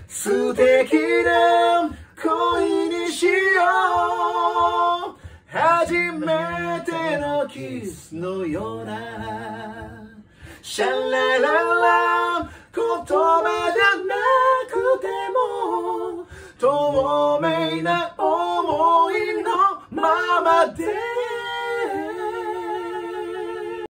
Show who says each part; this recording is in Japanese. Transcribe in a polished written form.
Speaker 1: 素敵な恋にしよう。初めてのキスのようなシャラララ、言葉じゃなくても透明な想いのままで